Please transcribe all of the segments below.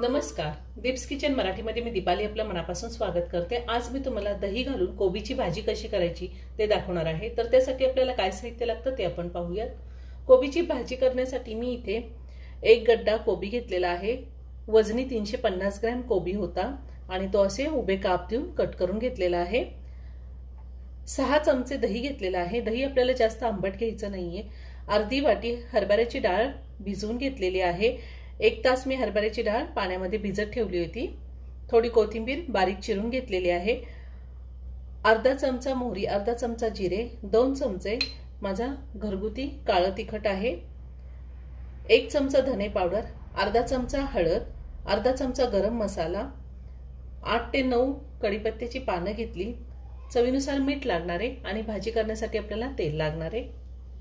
नमस्कार, दीप्स किचन मराठीमध्ये मी दीपाली आपलं मनापासून स्वागत करते। आज मी तुम्हाला दही घालून कोबीची भाजी कशी करायची ते दाखवणार आहे। तर त्यासाठी आपल्याला काय साहित्य लागतं ते आपण पाहूयात। कोबीची भाजी करण्यासाठी मी इथे एक गड्डा कोबी घेतलेला आहे। वजनी 350 ग्रॅम कोबी होता आणि तो असे उभे काप देऊन कट करून घेतलेला आहे। 6 चमचे दही घेतलेला आहे। दही आपल्याला जास्त आंबट घ्यायचं नाहीये। अर्धी वाटी हरभऱ्याची डाळ भिजवून घेतलेली आहे। 1 तास मी हरभऱ्याची डाळ पाण्यामध्ये भिजत ठेवली होती। थोडी कोथिंबीर बारीक चिरून घेतलेली आहे। अर्धा चमचा मोहरी, अर्धा चमचा जिरे, 2 चमचे माझा घरगुती काळं तिखट आहे, 1 चमचा धने पावडर, अर्धा चमचा हळद, अर्धा चमचा गरम मसाला, 8 ते 9 कढीपत्त्याची पानं घेतली, चवीनुसार मीठ लागणार आहे आणि भाजी करण्यासाठी आपल्याला तेल लागणार आहे।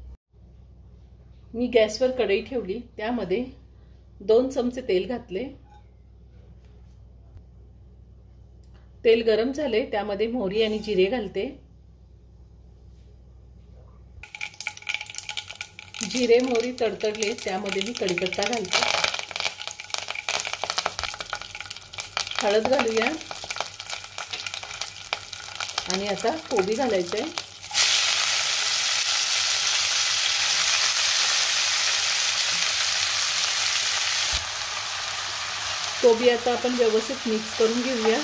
मी गॅसवर कढई ठेवली, त्यामध्ये 2 चमचे तेल घातले। तेल गरम झाले, त्यामध्ये मोहरी आणि जिरे घालते। जिरे मोहरी तडतडले, त्यामध्ये मी कढीपत्ता घालते। हळद घालूया आणि आता कोबी घालायचे। कोबी आता आपण व्यवस्थित मिक्स करून घेऊया।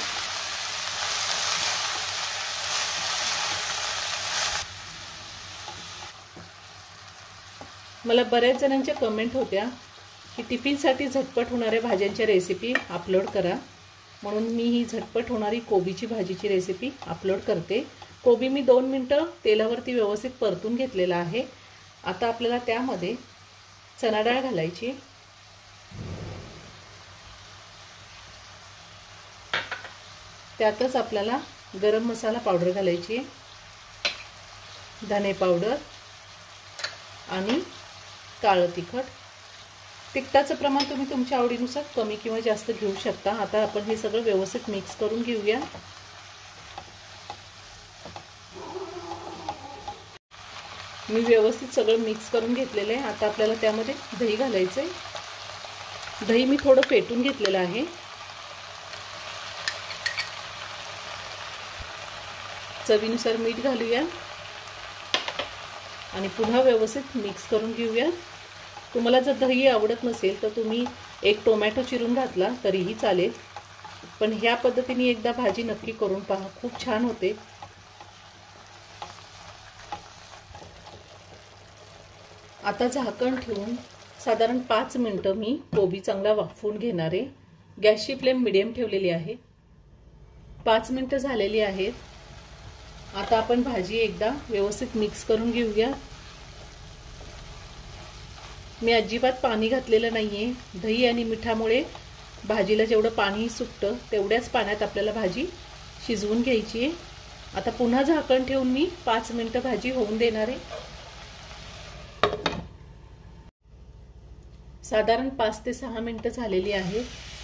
मला बऱ्याच जणांच्या कमेंट होत्या की टिफिनसाठी झटपट होणाऱ्या भाज्यांच्या रेसिपी अपलोड करा, म्हणून मी ही झटपट होणारी कोबीची भाजीची रेसिपी अपलोड करते। कोबी मी 2 मिनिटं तेलावरती व्यवस्थित परतून घेतलेला आहे। आता आपल्याला त्यामध्ये चणा डाळ घालायची। त्यातच आपल्याला गरम मसाला पावडर घालायची, धने पावडर आणि काळं तिखट। तिखटाचं प्रमाण तुम्ही तुमच्या आवडीनुसार कमी किंवा जास्त घेऊ शकता। आता आपण हे सगळं व्यवस्थित मिक्स करून घेऊया। मी व्यवस्थित सगळं मिक्स करून घेतलेलं आहे। आता आपल्याला त्यामध्ये दही घालायचं आहे। दही मी थोडं फेटून घेतलेलं आहे। चवीनुसार मीठ घालूया आणि पुन्हा व्यवस्थित मिक्स करून घेऊया। तुम्हाला जर दही आवडत नसेल तर तुम्ही 1 टोमॅटो चिरून घातला तरीही चालेल, पण ह्या पद्धतीने एकदा भाजी नक्की करून पहा, खूप छान होते। आता झाकण ठेवून साधारण 5 मिनिटं मी कोबी चांगला वाफवून घेणार आहे। गॅसची फ्लेम मीडियम ठेवलेली आहे। 5 मिनिटं झालेली आहेत। आता आपण भाजी एकदा व्यवस्थित मिक्स करून घेऊया। मी अजिबात पाणी घातलेलं नाहीये। दही आणि मिठामुळे भाजीला जेवढं पाणी सुटतं तेवढ्याच पाण्यात आपल्याला भाजी शिजवून घ्यायची आहे। आता पुन्हा झाकण ठेवून मी 5 मिनिटं भाजी होऊन देणार आहे। साधारण 5 ते 6 मिनिटं झालेली आहेत।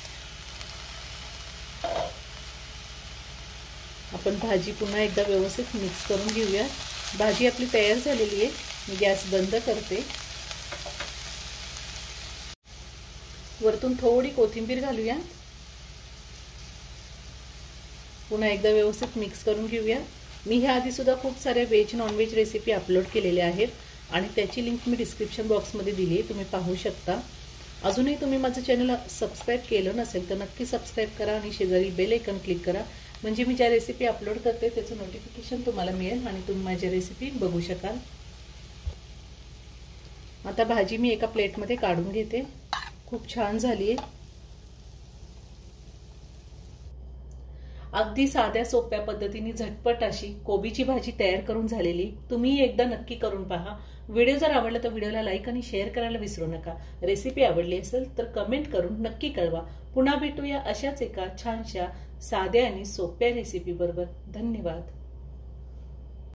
आपण भाजी पुन्हा एकदा व्यवस्थित मिक्स करून घेऊया। भाजी आपली तयार झालेली आहे। मी गॅस बंद करते। वरतून थोडी कोथिंबीर घालूया। पुन्हा एकदा व्यवस्थित मिक्स करून घेऊया। मी ह्या आधी सुद्धा खूप साऱ्या veg non veg recipe upload केलेल्या आहेत आणि त्याची लिंक मी डिस्क्रिप्शन बॉक्समध्ये दिली आहे, तुम्ही पाहू शकता। अजूनही तुम्ही माझं चॅनल सबस्क्राइब केलं नसेल तर नक्की सबस्क्राइब करा आणि शेजारी बेल आयकॉन क्लिक करा, म्हणजे मी ज्या रेसिपी अपलोड करते त्याचं नोटिफिकेशन तुम्हाला मिळेल आणि तुम्ही माझी रेसिपी बघू शकाल। आता भाजी मी एका प्लेटमध्ये काढून घेते। खूप छान झाली आहे। अगदी साध्या सोप्या पद्धतीने झटपट अशी कोबीची भाजी तयार करून झालेली। तुम्ही एकदा नक्की करून पहा। व्हिडिओ जर आवडला तर व्हिडिओला लाईक आणि शेअर करायला विसरू नका। रेसिपी आवडली असेल तर कमेंट करून नक्की कळवा। पुन्हा भेटूया अशाच एका छानशा साध्या आणि सोप्या रेसिपी बरोबर। धन्यवाद।